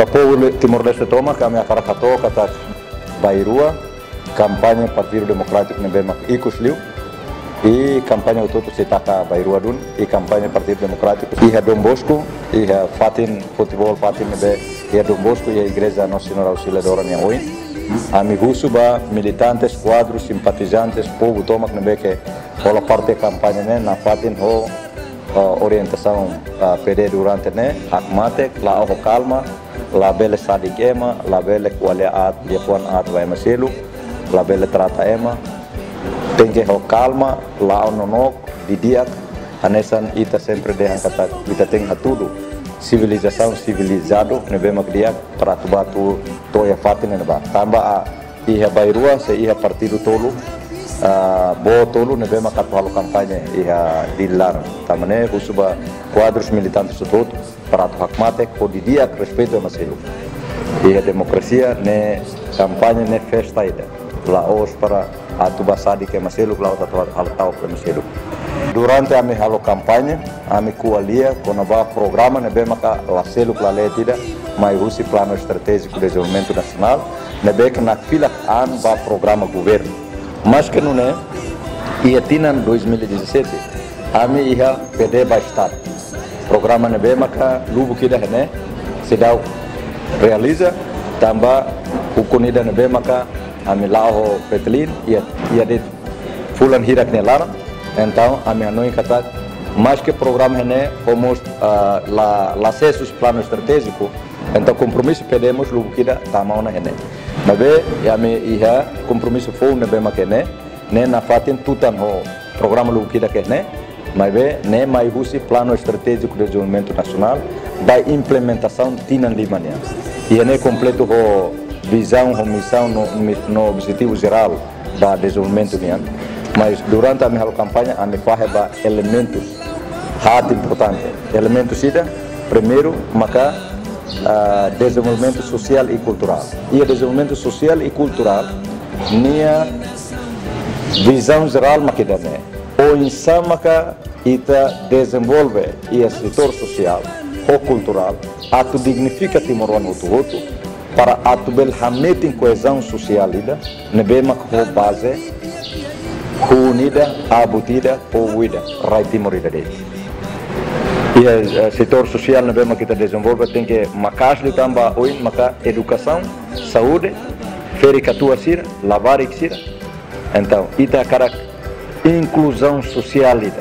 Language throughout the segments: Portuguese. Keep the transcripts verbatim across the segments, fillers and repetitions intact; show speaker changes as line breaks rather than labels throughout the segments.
Ba povo Timor-Leste toma kami akara kato kata Bairua kampanye Partido Democrático nebe ikus liu e kampanye ututu sitaka Bairua dun e kampanye Partido Democrático iha Dom Bosco iha Fatin futebol Fatin nebe iha Dom Bosco iha Igreja Nossa Senhora Auxiliadora nia oi ami husu ba militantes quadros simpatizantes povo toma nebe que ola parte kampanye ne na Fatin ho uh, orientação uh, P D durante ne hakmate la ho calma la bele sadik ema la bele kuale at dia puan at vai maselu la bele trata ema tem que ho calma la ononok didiak anesan ita sempre dehan kata ita tem tudo civilização civilizado nebe magdiak para tu batu toya fatin neba tamba a iha Bairua se iha partido tolu Uh, bo tolu nebe makat halo kampanye iha dilar tamane husuba quadros militantes tudo para tu hakmate ko didia respeito maselu iha demokrasia ne kampanye ne festa ida la os para atu basadi ke maselu la atu hal tau ke maselu durante ami halo kampanye ami kualia konaba programa nebe maka la selu la letida mai husi plano estratégico de desenvolvimento nacional nebe na fila an ba programa governo mas que não é e atinan dois mil e dezessete ami iha P D ba start programa nebe maka lubu kida hene sedau realiza tamba ukunida nebe maka ami lao petlin ia ia de fulan hirak ne lar então ami anoi kata mas que programa hene como uh, la la acesso plano estratégico então compromisso pedemos lubu kida tamauna hene nabe yame iha compromisso fou nebe makene ne na fatin tutan ho programa lubu kida kene mabe ne mai husi plano estratégico de desenvolvimento nacional da implementação tinan limania e ne completo ho visão ho missão no, no objetivo geral da desenvolvimento nian mas durante a minha campanha a me faz elementos hard importante elementos ida primeiro maka Uh, desenvolvimento social e cultural e o desenvolvimento social e cultural nia visão geral maquidane o insama ka ita desenvolve e o setor social ou cultural atu dignifica Timor-Leste outro outro para atu belhamete em coesão social ida nebema ko base unida abutida ou uida rai Timor-Leste dele e o setor social na bema kita desenvolve tem que makas de tamba oin maka educação saúde fericatua sira lavar sira então ita cara inclusão social ida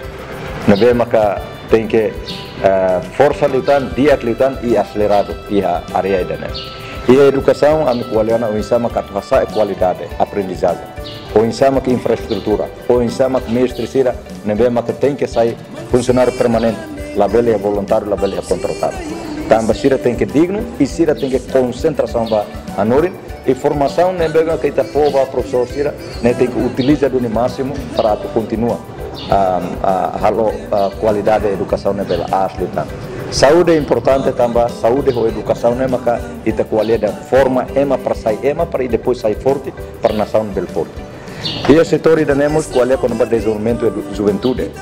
na bema ka tem que uh, força lutan dia lutan e acelerado e a área ida né e a educação a qualiana o insama ka tuhasa qualidade aprendizagem o insama que infraestrutura o insama que mestre sira na bema ka tem que sair funcionário permanente la bela é voluntário, la bela é contratado. Tamba sira tem que digno e sira tem que concentração ba anorin e formação nem bega que ita pova professor sira nem tem que utilizar do máximo para tu continua a a halo qualidade da educação nem bela asli tan. Saúde é importante tamba saúde ou educação nem maka ita qualidade forma ema para sair ema para e depois sair forte para nação bel forte. E o setor da nemos qual é quando desenvolvimento da juventude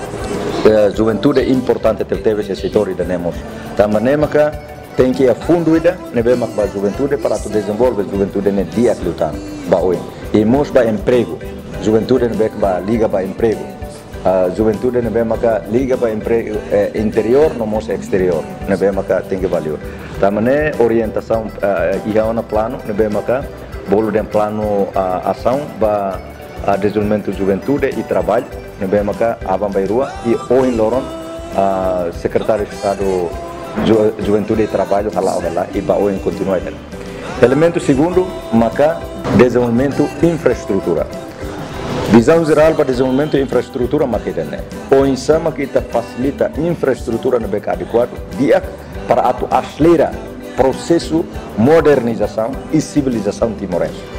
a juventude é importante ter teve esse setor da nemos também nemaka tem que a fundo ida nebe mak ba juventude para tu desenvolver juventude ne dia lutan ba oi e mos ba emprego juventude nebe ba liga ba emprego a juventude nebe maka liga ba emprego eh, interior no mos exterior nebe maka tem que valor também orientação uh, e há plano nebe maka bolo de plano uh, ação ba a desenvolvimento juventude e trabalho nebe maka abang Bairua e o em Loron uh, secretário de Estado Ju, Juventude e Trabalho hala hala e ba o em continua ele. Elemento segundo maka desenvolvimento infraestrutura. Visão geral para desenvolvimento infraestrutura makidane. O insama kita facilita infraestrutura nebe adequado dia para atu acelera processo modernização e civilização timorense.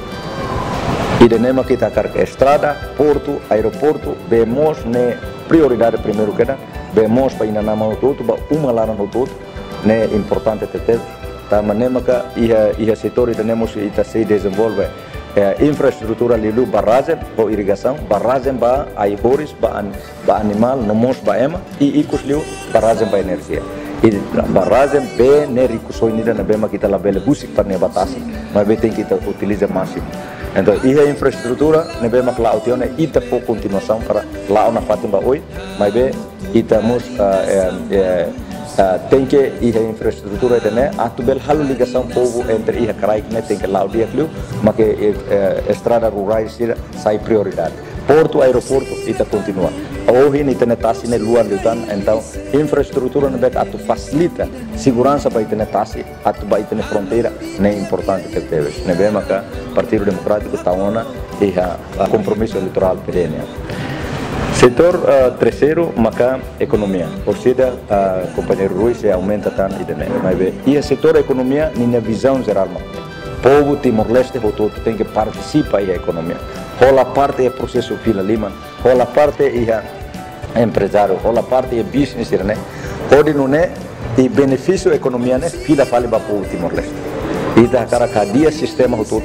E de nema kita carga estrada, porto, aeroporto, vemos ne prioridade primeiro que da, vemos para ina nama o todo, ba uma lá no todo, ne importante ter, tá manema que ia ia setor de nemos ita se desenvolve eh, infraestrutura lilu barragem, ba irrigação, barragem ba aibores, ba an, ba animal, nomos ba ema e icos liu barragem ba energia. e barragem bem ne ricuções nida na bema kita labele busik para ne batasi mas bem tem que utiliza máximo então e a infraestrutura ne bema que lá o tione ita por continuação para lá na fatima oi mas bem ita mus tem que a infraestrutura né atubel halu ligação povo entre ia carai né tem que lá o dia clio mas que estrada rurais sai prioridade porto aeroporto ita continua hoje ni tene tasi ne luar liutan então infraestrutura ne bet atu facilita segurança para tene tasi atu ba tene fronteira ne importante que teve ne bem maka Partido Democrático taona e a compromisso eleitoral perene setor uh, terceiro maka economia ou seja uh, companheiro Rui se aumenta tan e dene mas bem e setor economia minha visão geral povo Timor-Leste todo tem que participar da economia rola parte é processo fila lima rola parte é empresário rola parte é business né pode não é e benefício economia né fila fale para povo Timor-Leste e da cara cadeia sistema todo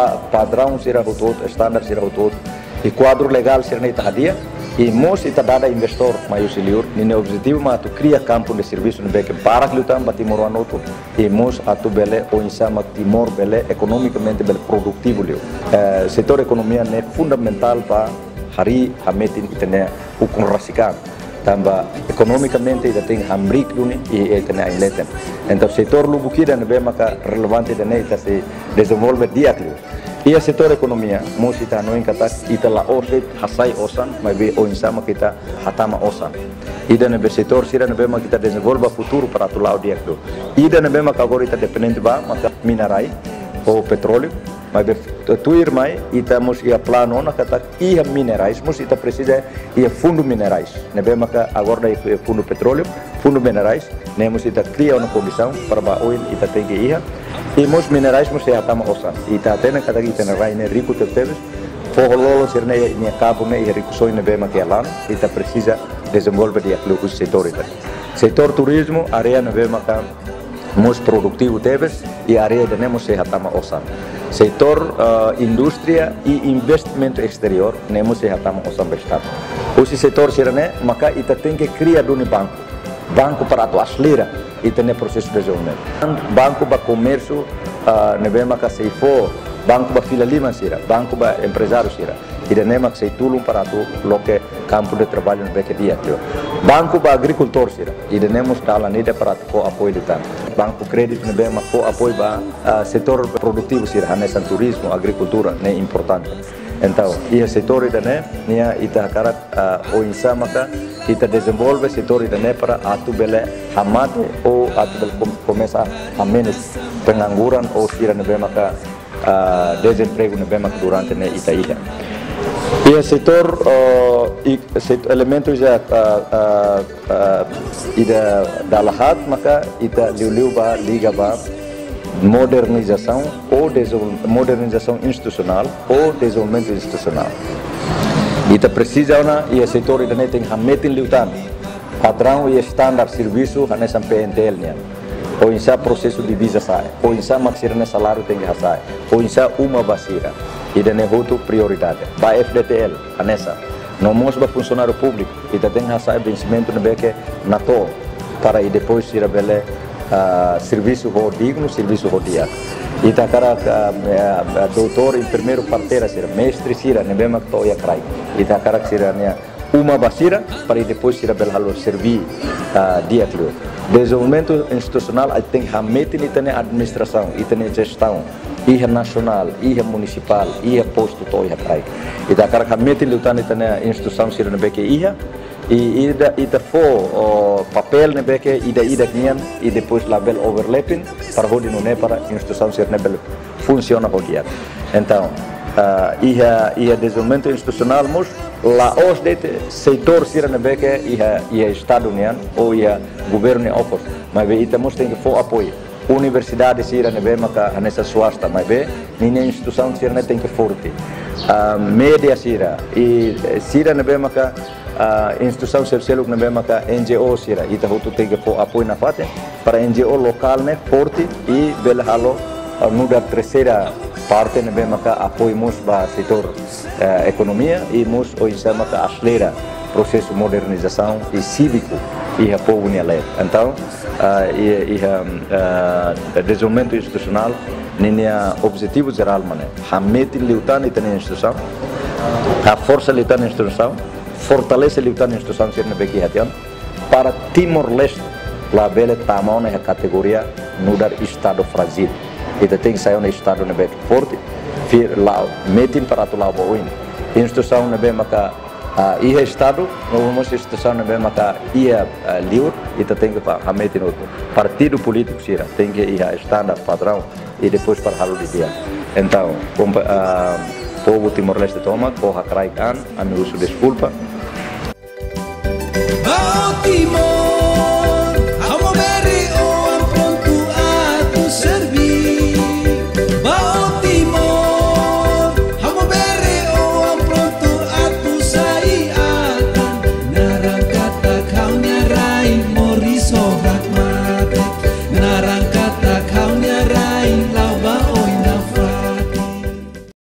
padrão será todo standard será todo e quadro legal será né cadeia e mos ita dada investor maior siliur nini objetivo ma tu cria campo de serviço no beke para lutar para Timor anoto e mos atu bele o insama Timor bele economicamente bele produtivo liu uh, setor economia é fundamental para hari hametin itene hukum rasikan tambah economicamente ita tem hamrik duni e itene ainleten então setor lubukira nebe maka relevante dene ita se desenvolve dia liu e a setor economia musita no encatak ita la oset hasai osan mas be o insama kita hatama osan ida nebe setor sira nebe ma kita desenvolva futuro para tu lao dia do ida nebe ma agora ita dependente ba maka minerai ou petróleo mas be tu irmai ita mus ia plano na kata ia minerais mus ita precisa ia fundo minerais nebe maka agora ia fundo petróleo fundo minerais nemos ita cria uma condição para ba oil ita tem que ia e mos minerais mos ya tama osan ita tena kata kita na raine rico teves forlolo sirne ni cabo ne e ricuções ne bema que alan ita precisa desenvolver dia o setor ita setor turismo área ne bema ka mos produtivo teves e área de nemos se tama osan setor uh, indústria e investimento exterior nemos se tama osan bestado o setor sirne maka ita tem que criar do banco banco para tu aslira e tem processo de desenvolvimento banco para comércio uh, nebema ka seifo banco para fila lima sira banco para empresário sira e nema que sei tulum para tu loque campo de trabalho no beque dia banco para agricultor sira e nemos tala nida para tu apoio de tan banco crédito nebema ko apoio para uh, setor produtivo sira nessa turismo agricultura é importante então e o setor ida né nia ita cara uh, o insama ka ita desenvolve setor ida né para atu bele hamate ou atu bele começa a menos pengangguran ou sira nebema ka uh, desemprego nebema durante né ita ida e o setor uh, e setor elementos já uh, uh, uh, ida dalahat maka ita liu-liu ba liga ba modernização ou modernização institucional ou desenvolvimento institucional. Ita precisa na e o setor ida tem hametin liutan padrão e standard serviço hanesan P N T L nya. Ou insa processo de visa sai, ou insa maxirne salário tem que sai, ou insa uma basira. Ida ne hutu prioridade. Ba F D T L hanesa. No mos ba funcionário público ida tem que sai vencimento no beke nato para e depois ir bele Uh, serviço digno, serviço rodia. E tá cara uh, doutor, enfermeiro, parteira, sira, mestre, sira, ne bem que tô ia crai. E tá cara que sira né uma basira para depois sira belhalo servir uh, dia tudo. Desenvolvimento institucional tem que hametin e tem administração, e tem gestão, e nacional, e municipal, e posto tô ia crai. E tá cara que hametin lutan e tem instituição sira ne bem que ia e ida ida fo o papel ne beke ida ida nian e depois label overlapping para hoje não é para instituição ser nebel funciona hoje então uh, ia ia desenvolvimento institucional mos lá os de setor ser ne beke ia ia estado nian ou ia governo opos mas be ita mos tem que fo apoio universidade ser ne be maka nessa swasta mas be ninha instituição ser ne tem que forte uh, média sira e sira ne be maka Uh, instituição social que não maka N G O sira ita hutu tem que apoio na fate para N G O local né forte e belhalo uh, no da terceira parte não maka apoio mus ba setor uh, economia e mus o insama ka aslera processo modernização e cívico e a povo nem lei. Então, e o desenvolvimento institucional ninha objetivo geral mané. Hameti liutan e tem instituição, a força liutan na instituição, fortalece liutan na instituição ser nebeki hatian para Timor-Leste lá bela tamão na categoria no dar estado frágil. E tem que sair no estado nebeki forte, lá metin para tu lá boin. Instituição nebe maka ia estado, não instituição nebe maka ia liur, e tem que para metin outro. Partido político sira tem que ia standar padrão e depois para halu dia. Então, o povo Timor-Leste toma, corra craikan, amigo desculpa.
Oh, Timor.